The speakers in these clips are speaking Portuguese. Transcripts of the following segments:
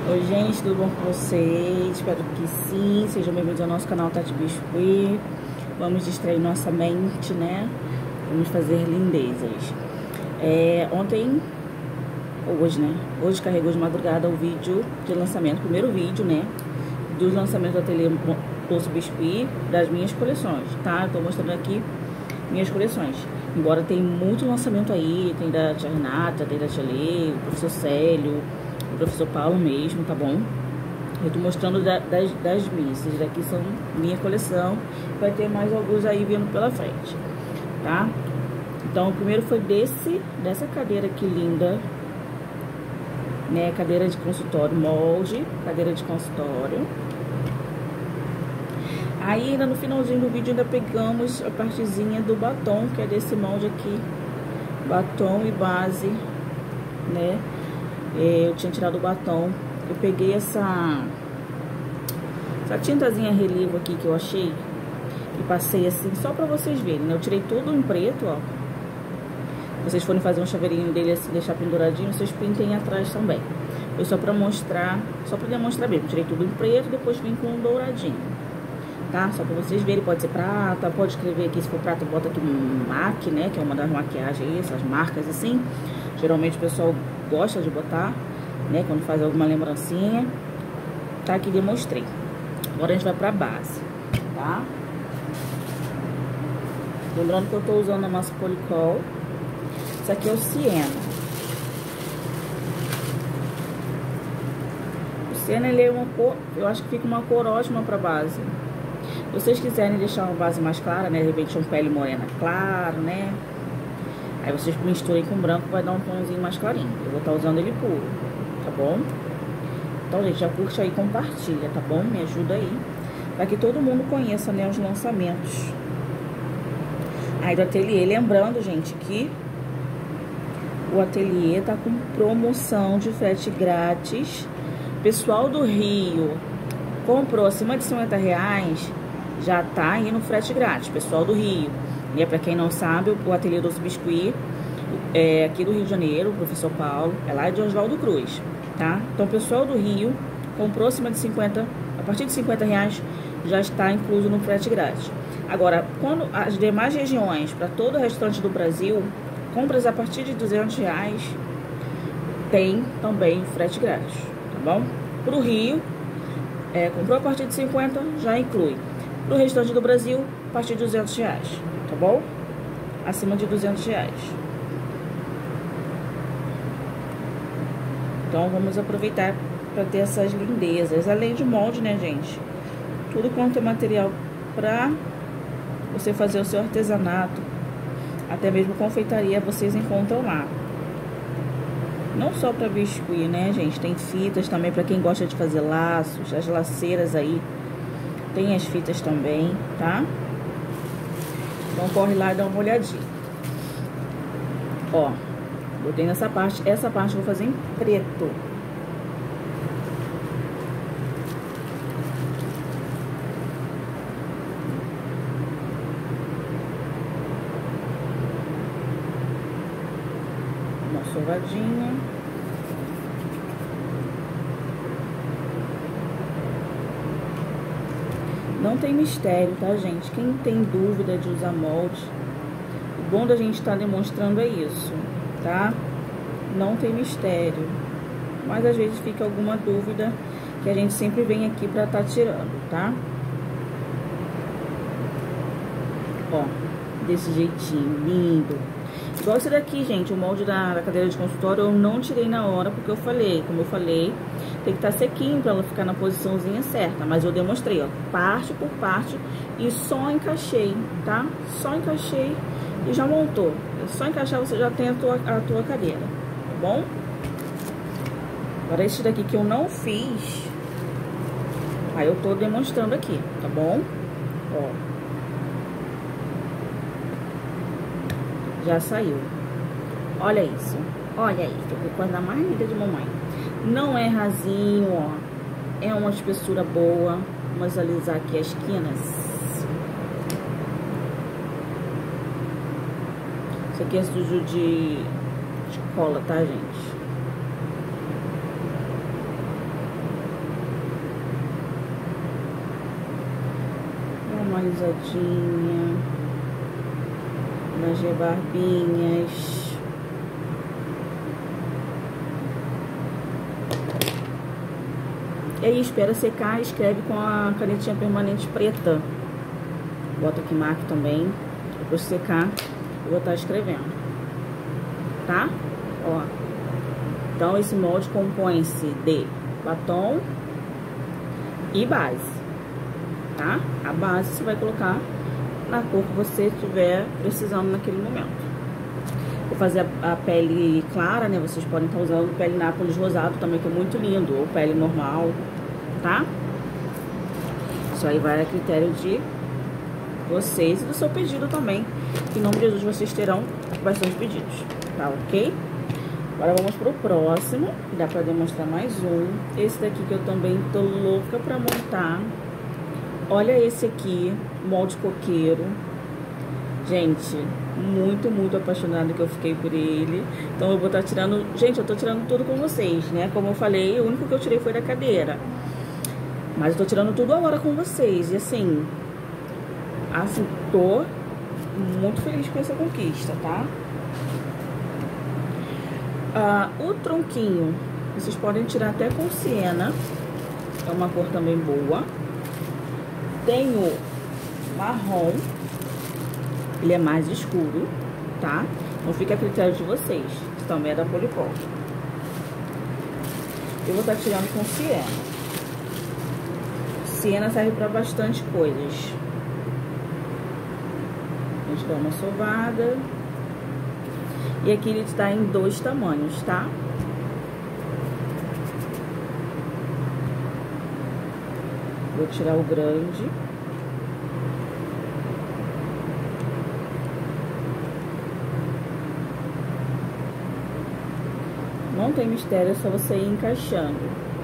Oi gente, tudo bom com vocês? Espero que sim, sejam bem-vindos ao nosso canal Tati Biscuit. Vamos distrair nossa mente, né? Vamos fazer lindezas. Ontem, ou hoje, né? Hoje carregou de madrugada o vídeo de lançamento, primeiro vídeo, né? Dos lançamentos do ateliê Tati Biscuit, das minhas coleções, tá? Tô mostrando aqui minhas coleções. Embora tem muito lançamento aí, tem da tia Renata, tem da tia Lê, o professor Célio, o professor Paulo mesmo, tá bom? Eu tô mostrando das minhas. Esses daqui são minha coleção. Vai ter mais alguns aí vindo pela frente, tá? Então, o primeiro foi dessa cadeira aqui linda, né? Cadeira de consultório, molde, cadeira de consultório. Aí, ainda no finalzinho do vídeo, ainda pegamos a partezinha do batom, que é desse molde aqui. Batom e base, né? Eu tinha tirado o batom. Eu peguei essa tintazinha relevo aqui que eu achei e passei assim só pra vocês verem, né? Eu tirei tudo em preto, ó. Se vocês forem fazer um chaveirinho dele assim, deixar penduradinho, vocês pintem atrás também. Foi só pra mostrar, só pra demonstrar mesmo. Tirei tudo em preto, depois vim com um douradinho, tá? Só pra vocês verem, pode ser prata, pode escrever aqui, se for prata, bota aqui MAC, né? Que é uma das maquiagens aí, essas marcas assim. Geralmente o pessoal gosta de botar, né? Quando faz alguma lembrancinha. Tá aqui, demonstrei. Agora a gente vai pra base, tá? Lembrando que eu tô usando a massa Polycol. Isso aqui é o Siena. O Siena, ele é uma cor, eu acho que fica uma cor ótima pra base. Se vocês quiserem deixar uma base mais clara, né? De repente um pele morena claro, né? Aí vocês misturem com branco, vai dar um tomzinho mais clarinho. Eu vou estar usando ele puro, tá bom? Então, gente, já curte aí, compartilha, tá bom? Me ajuda aí, para que todo mundo conheça, né, os lançamentos aí do ateliê. Lembrando, gente, que o ateliê tá com promoção de frete grátis. Pessoal do Rio comprou acima de R$50, já tá indo frete grátis. Pessoal do Rio. E para quem não sabe, o ateliê Tati Biscuit é aqui do Rio de Janeiro, o professor Paulo, é lá de Oswaldo Cruz, tá? Então, o pessoal do Rio comprou acima de 50, a partir de R$50 já está incluso no frete grátis. Agora, quando as demais regiões, para todo o restante do Brasil, compras a partir de R$200, tem também frete grátis, tá bom? Para o Rio, comprou a partir de 50, já inclui. Para o restante do Brasil, a partir de R$200. Tá bom? Acima de R$200. Então, vamos aproveitar para ter essas lindezas. Além de molde, né, gente? Tudo quanto é material para você fazer o seu artesanato. Até mesmo confeitaria vocês encontram lá. Não só para biscuit, né, gente? Tem fitas também para quem gosta de fazer laços. As laceiras aí. Tem as fitas também, tá? Então, corre lá e dá uma olhadinha. Ó, botei nessa parte. Essa parte eu vou fazer em preto. Uma sovadinha. Não tem mistério, tá, gente? Quem tem dúvida de usar molde, o bom da gente estar demonstrando é isso, tá? Não tem mistério. Mas às vezes fica alguma dúvida que a gente sempre vem aqui pra estar tirando, tá? Ó, desse jeitinho, lindo. Igual esse daqui, gente, o molde da cadeira de consultório eu não tirei na hora, porque eu falei, como eu falei, tem que estar sequinho pra ela ficar na posiçãozinha certa. Mas eu demonstrei, ó, parte por parte e só encaixei, tá? Só encaixei e já montou. É só encaixar, você já tem a tua cadeira, tá bom? Agora esse daqui que eu não fiz, aí eu tô demonstrando aqui, tá bom? Ó. Já saiu. Olha isso. Olha aí, ficou coisa mais linda de mamãe. Não é rasinho, ó. É uma espessura boa. Vamos alisar aqui as esquinas. Isso aqui é sujo de cola, tá, gente? finalizadinha nas rebarbinhas. E aí espera secar, escreve com a canetinha permanente preta. Bota aqui marca também. Depois de secar, eu vou estar escrevendo. Tá? Ó. Então esse molde compõe-se de batom e base. Tá? A base você vai colocar na cor que você estiver precisando naquele momento. Vou fazer a pele clara, né? Vocês podem estar usando pele nápoles rosado também, que é muito lindo. Ou pele normal, tá? Isso aí vai a critério de vocês e do seu pedido também. Em nome de Jesus, vocês terão bastante pedidos, tá ok? Agora vamos pro próximo. Dá pra demonstrar mais um. Esse daqui que eu também tô louca pra montar. Olha esse aqui, molde coqueiro. Gente, muito apaixonada que eu fiquei por ele. Então eu vou estar tirando... Gente, eu tô tirando tudo com vocês, né? Como eu falei, o único que eu tirei foi da cadeira. Mas eu tô tirando tudo agora com vocês. E assim, tô muito feliz com essa conquista, tá? O tronquinho, vocês podem tirar até com siena. É uma cor também boa. Tem o marrom. Ele é mais escuro, tá? Não fica a critério de vocês. Isso também é da Polipop. Eu vou estar tirando com siena. Siena serve para bastante coisas. A gente dá uma sovada. E aqui ele está em 2 tamanhos, tá? Vou tirar o grande. Não tem mistério, é só você ir encaixando.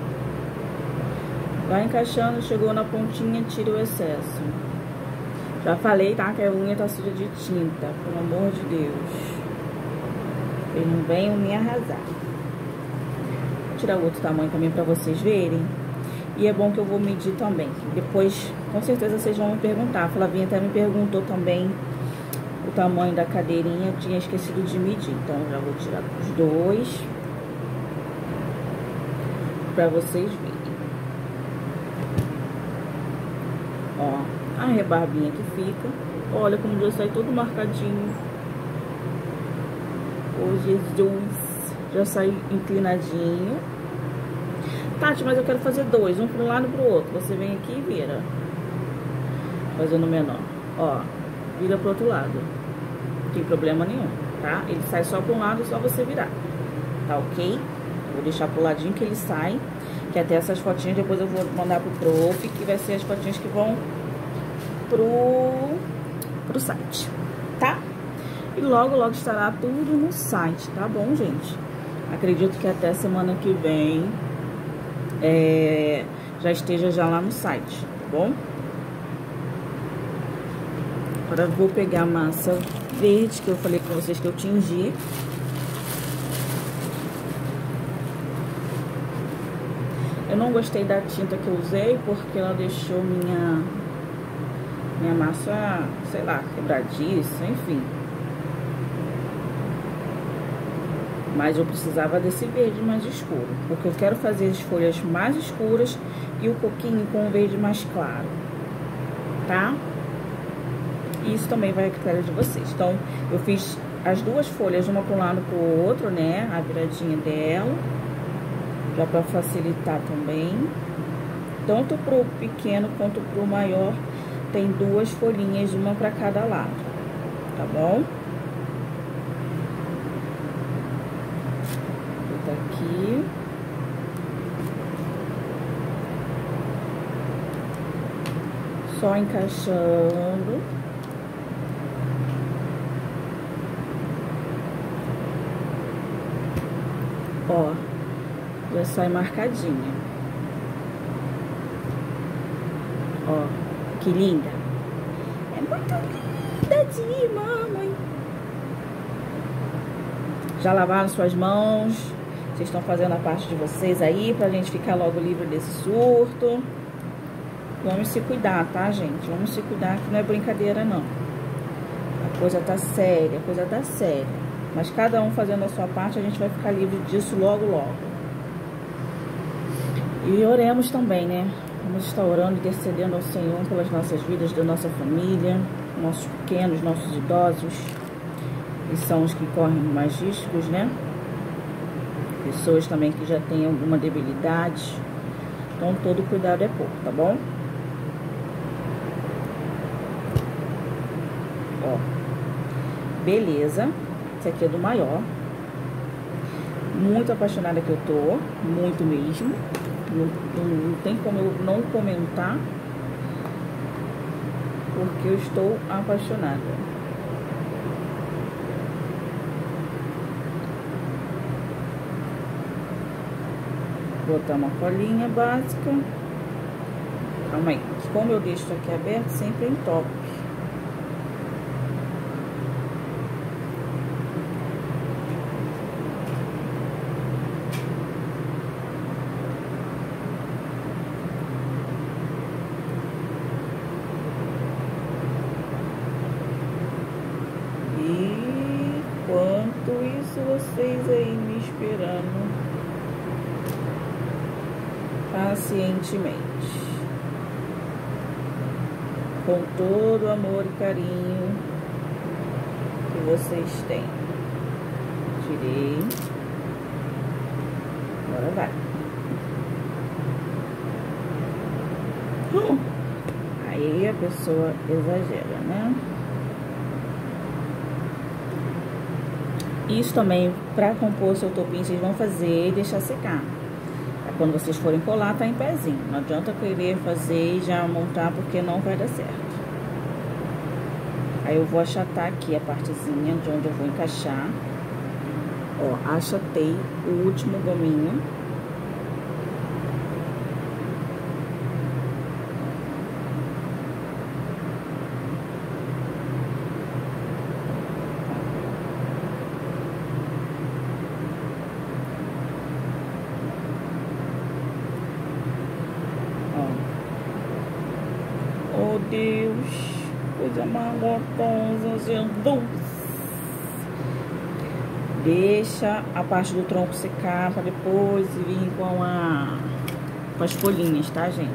Vai encaixando, chegou na pontinha, tira o excesso. Já falei, tá? Que a unha tá suja de tinta, pelo amor de Deus. Eles não venham me arrasar. Vou tirar o outro tamanho também pra vocês verem. E é bom que eu vou medir também. Depois, com certeza, vocês vão me perguntar. A Flavinha até me perguntou também o tamanho da cadeirinha. Eu tinha esquecido de medir. Então, já vou tirar os 2 pra vocês verem. Ó, a rebarbinha que fica. Olha como já sai todo marcadinho. Oh, Jesus. Já sai inclinadinho. Tati, mas eu quero fazer 2, um para um lado e pro outro. Você vem aqui e vira. Fazendo menor. Ó, vira pro outro lado. Não tem problema nenhum, tá? Ele sai só para um lado e só você virar. Tá ok? Vou deixar pro ladinho que ele sai. Que até essas fotinhas depois eu vou mandar pro prof, que vai ser as fotinhas que vão pro site, tá? E logo estará tudo no site, tá bom, gente? Acredito que até semana que vem já esteja já lá no site, tá bom? Agora eu vou pegar a massa verde que eu falei pra vocês que eu tingi. Eu não gostei da tinta que eu usei porque ela deixou minha massa, sei lá, quebradiça, enfim. Mas eu precisava desse verde mais escuro, porque eu quero fazer as folhas mais escuras e o coquinho com o verde mais claro, tá? Isso também vai a critério de vocês. Então, eu fiz as 2 folhas, uma para um lado para o outro, né? A viradinha dela. Já para facilitar também. Tanto pro pequeno quanto pro maior, tem 2 folhinhas, uma para cada lado, tá bom? Vou botar aqui. Só encaixando. Ó. Já sai marcadinha. Ó, que linda. É muito linda de mamãe. Já lavaram suas mãos? Vocês estão fazendo a parte de vocês aí pra gente ficar logo livre desse surto. Vamos se cuidar, tá, gente? Vamos se cuidar, que não é brincadeira, não. A coisa tá séria, a coisa tá séria. Mas cada um fazendo a sua parte, a gente vai ficar livre disso logo, logo. E oremos também, né? Vamos estar orando e intercedendo ao Senhor pelas nossas vidas, da nossa família, nossos pequenos, nossos idosos, que são os que correm mais riscos, né? Pessoas também que já têm alguma debilidade. Então, todo cuidado é pouco, tá bom? Ó, beleza. Esse aqui é do maior. Muito apaixonada que eu tô, muito mesmo. Não tem como eu não comentar, porque eu estou apaixonada. Vou botar uma colinha básica. Calma aí, como eu deixo isso aqui aberto, sempre em top. Enquanto isso, vocês aí me esperando pacientemente, com todo o amor e carinho que vocês têm. Tirei. Agora vai. Aí a pessoa exagera, né? Isso também, para compor seu topinho, vocês vão fazer e deixar secar. Quando vocês forem colar, tá em pezinho. Não adianta querer fazer e já montar, porque não vai dar certo. Aí eu vou achatar aqui a partezinha de onde eu vou encaixar. Ó, achatei o último gominho. Oh, Deus, coisa mais gostosa, Jesus. Deixa a parte do tronco secar para depois vir com as folhinhas, tá, gente?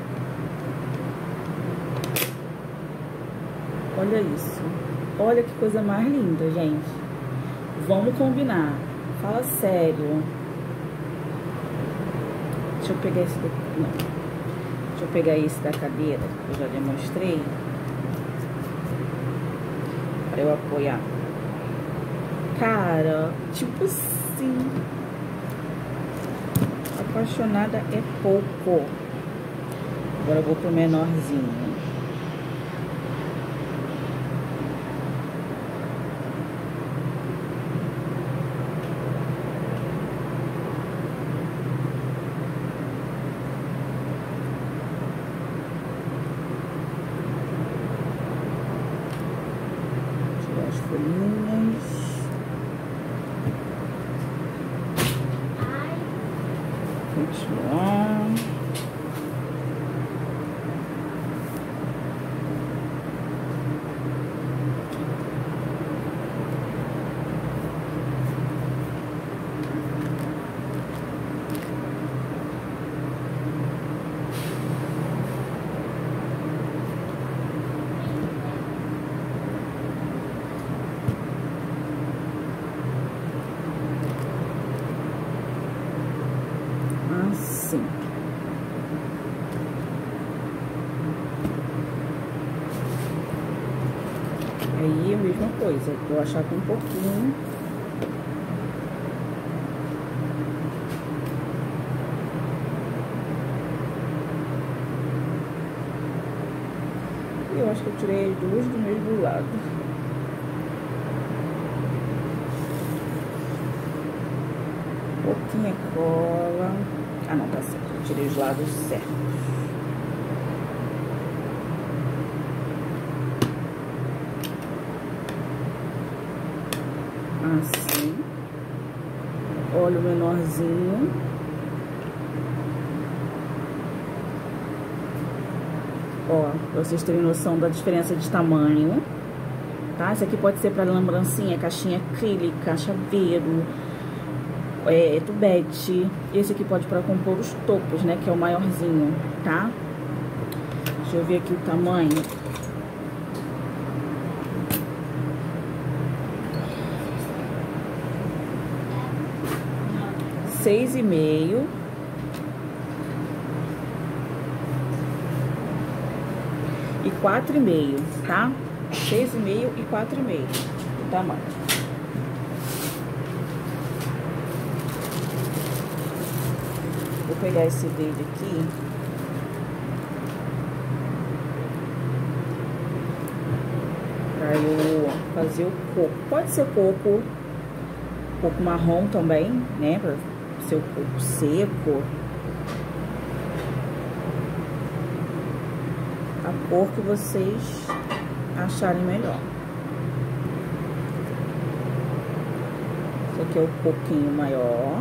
Olha isso. Olha que coisa mais linda, gente. Vamos combinar. Fala sério. Deixa eu pegar esse daqui. Não. Deixa eu pegar esse da cadeira, que eu já demonstrei, para eu apoiar. Cara, tipo assim, apaixonada é pouco. Agora eu vou pro menorzinho. Folhinhas. Continuar. Assim. Aí a mesma coisa, vou achar com um pouquinho. E eu acho que eu tirei as duas do mesmo lado. Pouquinha cola. Ah, não, tá certo. Eu tirei os lados certos. Assim. Olha o menorzinho. Ó, pra vocês terem noção da diferença de tamanho, tá? Esse aqui pode ser pra lembrancinha, caixinha acrílica, chaveiro, tubete. Esse aqui pode pra compor os topos, né? Que é o maiorzinho, tá? Deixa eu ver aqui o tamanho. Seis e meio. E 4,5, tá? 6,5 e 4,5 o tamanho. Vou pegar esse verde aqui. Pra eu fazer o coco. Pode ser coco marrom também, né? Pra ser o coco seco. A cor que vocês acharem melhor. Esse aqui é o coquinho maior.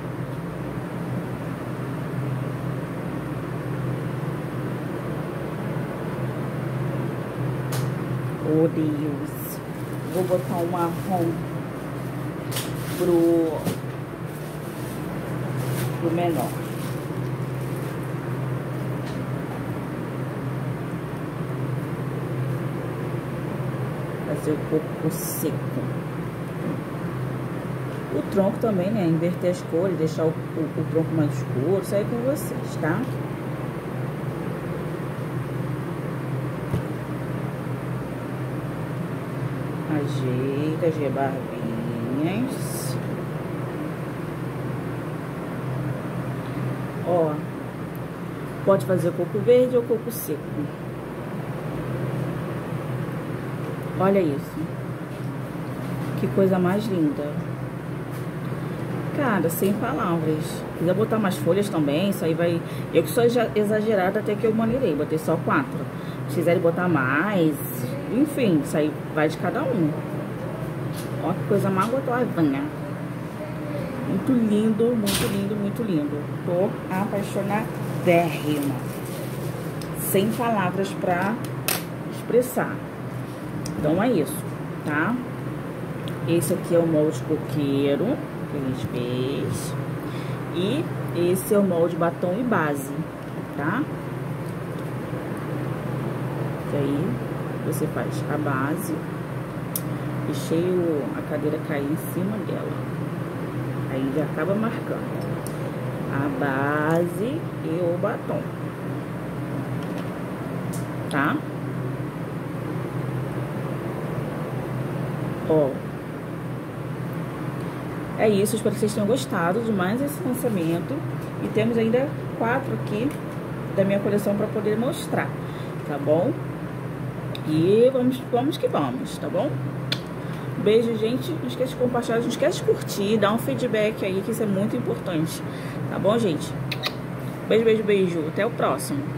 Oh, Deus. Vou botar um marrom pro menor. Fazer o coco seco. O tronco também, né? Inverter as cores, deixar o tronco mais escuro. Isso aí com vocês, tá? Ajeita as rebarbinhas. Ó, pode fazer coco verde ou coco seco. Olha isso. Que coisa mais linda. Cara, sem palavras. Se quiser botar mais folhas também, isso aí vai... Eu que sou exagerada, até que eu maneirei. Botei só 4. Se quiserem botar mais... Enfim, isso aí vai de cada um. Ó, que coisa mais gostosinha. Muito lindo, muito lindo, muito lindo. Tô apaixonadérrima. Sem palavras pra expressar. Então é isso, tá? Esse aqui é o molde coqueiro que a gente fez. E esse é o molde batom e base, tá? Que aí você faz a base, deixei a cadeira cair em cima dela. Aí já acaba marcando a base e o batom, tá? Ó, é isso, espero que vocês tenham gostado de mais esse lançamento. E temos ainda 4 aqui da minha coleção para poder mostrar, tá bom? E vamos que vamos, tá bom? Beijo, gente. Não esquece de compartilhar, não esquece de curtir, dar um feedback aí, que isso é muito importante, tá bom, gente? Beijo, beijo, beijo. Até o próximo.